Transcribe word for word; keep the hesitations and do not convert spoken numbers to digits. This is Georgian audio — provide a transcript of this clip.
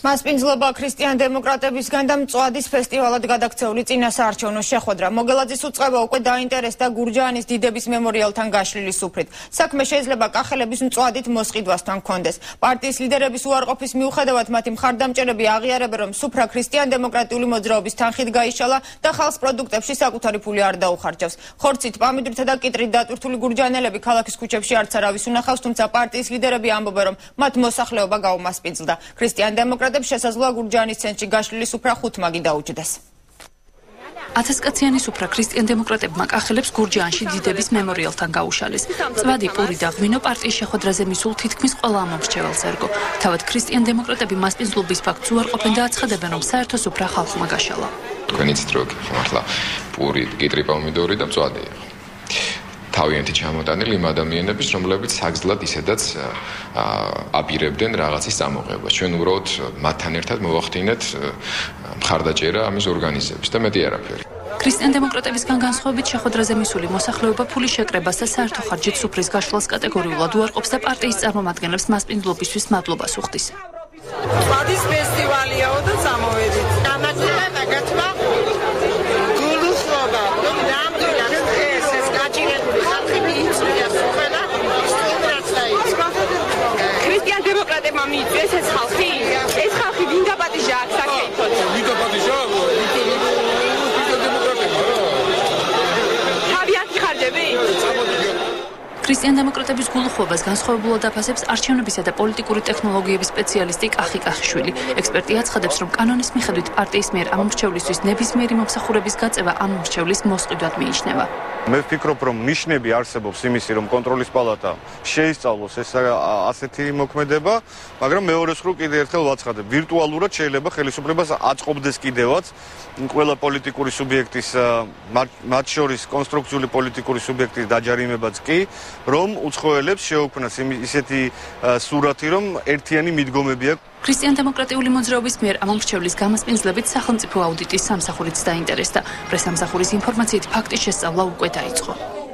მასპინძლობა ქრისტიან-დემოკრატებისგან და მწვადის ფესტივალად გადაქცეული წინასაარჩევნო შეხვედრა. მოგელაძის უწყება უკვე დაინტერესდა გურჯაანის დიდების მემორიალთან გაშლილი სუფრით. საქმე შეიძლება კახელების მწვადით მოსყიდვასთან გვქონდეს. პარტიის ლიდერების უარყოფის მიუხედავად მათი მხარდამჭერები აღიარებენ, რომ სუფრა ქრისტიან-დემოკრატიული მოძრაობის თანხით გაიშალა და ხალხს პროდუქტებში საკუთარი ფული არ დაუხარჯავს. ხორცით, პამიდრითა და კიტრით დატვირთული გურჯაანელები ქალაქის ქუჩებში არც არავის უნახავს, თუმცა პარტიის ლიდერები ამბობენ, რომ მათ მოსახლეობა გაუმასპინძლდა. ქრისტიან-დემოკრატები შესაძლოა გურჯაანის ცენტრში გაშლილი სუფრა ხუთმაგი დაუჯდეს. ათასკაციანი სუფრა ქრისტიან-დემოკრატებმა კახელებს გურჯაანში დიდების მემორიალთან გაუშალეს. მწვადი, პური და ღვინო პარტიის შეხვედრაზე მისულ თითქმის ყველა ამომრჩეველს ერგო. თავად ქრისტიან-დემოკრატები მასპინძლობის ფაქტს უარყოფენ და აცხადებენ, რომ საერთო სუფრა ხალხმა გაშალა. თქვენიც დროგი ხმართლა პური, კიტრი, პომიდორი და მწვადი იყო. თავიანთი ჩამოტანილი იმ ადამიანების, რომლებიც საგზლად ისედაც აპირებდნენ რაღაცის წამოღებას. ჩვენ უბრალოდ მათთან ერთად მოვახდინეთ მხარდაჭერა ამის ორგანიზების და მეტი არაფერი. ქრისტიან-დემოკრატებისგან განსხვავებით შეხვედრაზე მისული მოსახლეობა ფულის შეკრებას და საერთო ხარჯით სუფრის გაშლას კატეგორიულად უარყოფს და პარტიის წარმომადგენლებს მასპინძლობისთვის მადლობას უხდის. მწვადის ფესტივალიაო და წამოვედით. დამაჯერა ნაგათმა გულუშობა, რომ ნამდვილად ეს ეს გაჭირებული ხალხი მიიწვია სუფრა ისტორიაც დაიწყო. ქრისტიან-დემოკრატებმა მიიწვიეს ეს ხალხი. ეს ხალხი ვინ დაპატიჟა აქ საკეითოდ? ვინ დაპატიჟა? ქრისტიან-დემოკრატებმა. თავიანთი ხარჯები? ქრისტიან-დემოკრატების გულუხობას განსხვავებულად აფასებს არჩევნებისა და პოლიტიკური ტექნოლოგიების სპეციალისტი კახი კახიშვილი. ექსპერტი აცხადებს, რომ კანონის მიხედვით პარტიის მიერ ამომრჩევლისთვის ნებისმიერი მომსახურების გაწევა ამომრჩევლის მოსყიდვად მიიჩნევა. მე ვფიქრობ, რომ ნიშნები არსებობს იმისი, რომ კონტროლის პალატა შეისწავლოს ეს ასეთი მოქმედება, მაგრამ მეორეს მხრივ კიდევ ერთხელ ვაცხადებ, ვირტუალურად შეიძლება ხელისუფლებას აწყობდეს კიდევაც ყველა პოლიტიკური სუბიექტის, მათ შორის კონსტრუქციული პოლიტიკური სუბიექტის დაჯარიმებაც კი, რომ უცხოელებს შეუქმნას ისეთი სურათი, რომ ერთიანი მიდგომები აქვს. ქრისტიან-დემოკრატიული მოძრაობის მიერ ამომრჩევლის გამასპინძლებით სახელმწიფო აუდიტის სამსახურიც დაინტერესდა. პრესამსახურის ინფორმაციით ფაქტის შესწავლა უკვე დაიწყო.